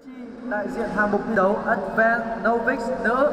Đại diện hạng mục thi đấu Advanced Novice nữ.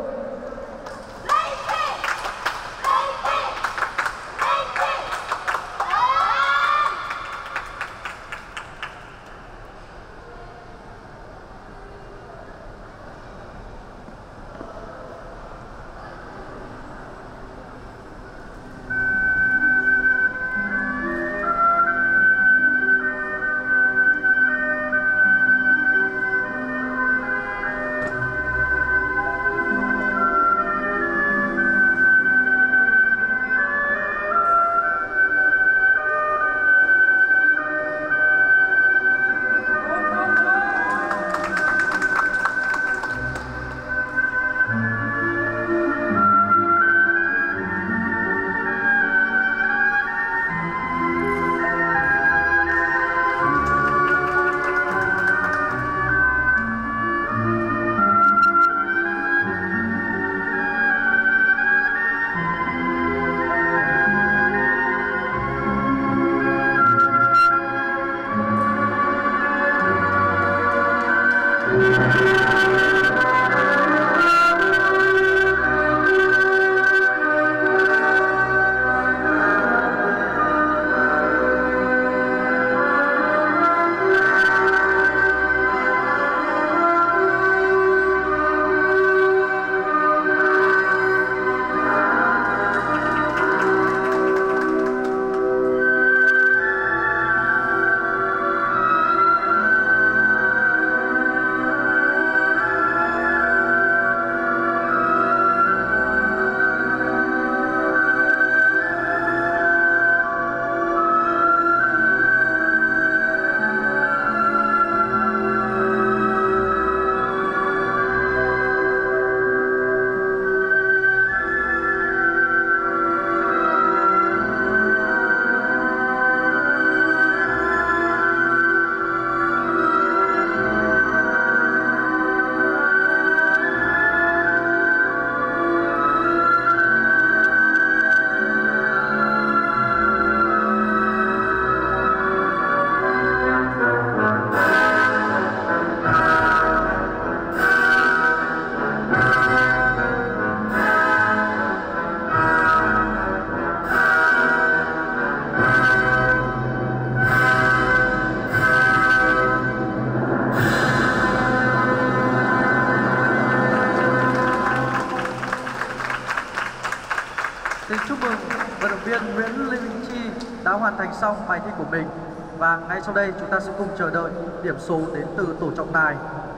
Xin chúc mừng vận động viên Nguyễn Lê Minh Chi đã hoàn thành xong bài thi của mình. Và ngay sau đây chúng ta sẽ cùng chờ đợi điểm số đến từ tổ trọng tài